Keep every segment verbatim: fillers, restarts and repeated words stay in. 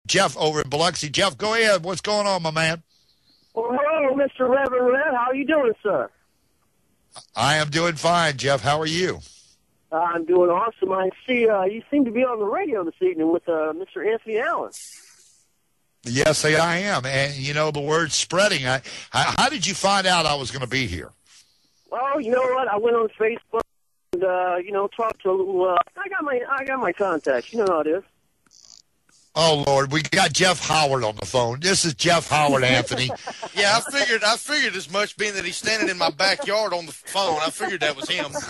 Jeff over in Biloxi. Jeff, go ahead. What's going on, my man? Well, hello, Mister Reverend Red. How are you doing, sir? I am doing fine, Jeff. How are you? Uh, I'm doing awesome. I see uh, you seem to be on the radio this evening with uh, Mister Anthony Allen. Yes, I am. And, you know, the word's spreading. I, I, how did you find out I was going to be here? Well, you know what? I went on Facebook and, uh, you know, talked to a little, uh, I got my I got my contacts. You know how it is. Oh, Lord, we got Jeff Howard on the phone. This is Jeff Howard, Anthony. Yeah, I figured I figured as much, being that he's standing in my backyard on the phone. I figured that was him.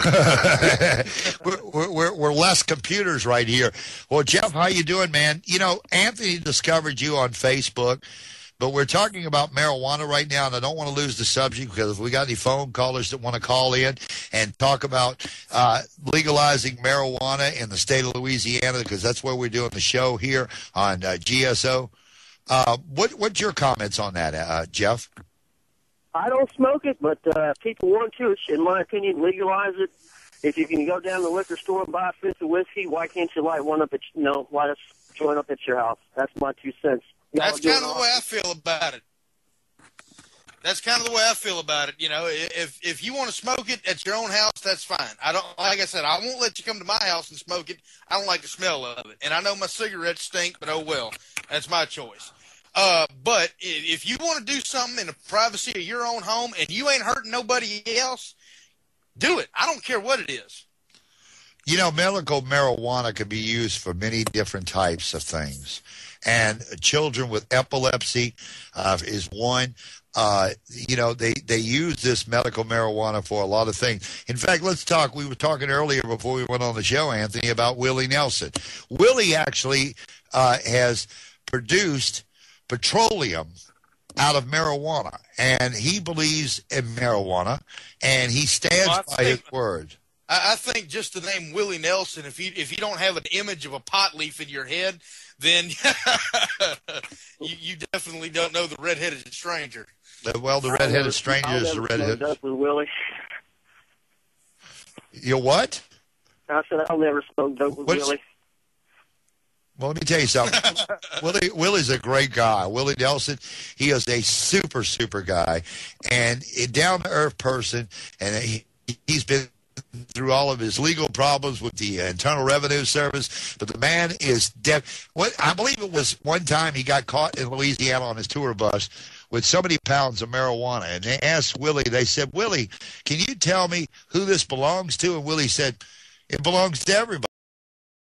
we're, we're, we're less computers right here. Well, Jeff, how you doing, man? You know, Anthony discovered you on Facebook, but we're talking about marijuana right now, and I don't want to lose the subject because if we got any phone callers that want to call in and talk about uh, legalizing marijuana in the state of Louisiana, because that's where we're doing the show here on uh, G S O. Uh, what, what's your comments on that, uh, Jeff? I don't smoke it, but uh, people want to. In my opinion, legalize it. If you can go down to the liquor store and buy a fifth of whiskey, why can't you light one up at, you know, light a joint up at your house? That's my two cents. That's kind of the way I feel about it. That's kind of the way I feel about it. You know, if if you want to smoke it at your own house, that's fine. I don't, like I said, I won't let you come to my house and smoke it. I don't like the smell of it. And I know my cigarettes stink, but oh well. That's my choice. Uh, but if you want to do something in the privacy of your own home and you ain't hurting nobody else, do it. I don't care what it is. You know, medical marijuana can be used for many different types of things. And children with epilepsy uh, is one. Uh, you know, they, they use this medical marijuana for a lot of things. In fact, let's talk. We were talking earlier before we went on the show, Anthony, about Willie Nelson. Willie actually uh, has produced petroleum out of marijuana, and he believes in marijuana, and he stands well, by think, his word. I, I think just the name Willie Nelson, if you if you don't have an image of a pot leaf in your head, then you, you definitely don't know the redheaded stranger. Uh, well, the redheaded stranger is the redhead. With Willie. You what? I said I'll never smoke dope with What's, Willie. Well, let me tell you something. Willie Willie's a great guy. Willie Nelson, he is a super, super guy and a down-to-earth person, and he, he's been through all of his legal problems with the Internal Revenue Service, but the man is dead. What I believe it was one time he got caught in Louisiana on his tour bus with so many pounds of marijuana, and they asked Willie, they said, Willie, can you tell me who this belongs to? And Willie said, it belongs to everybody.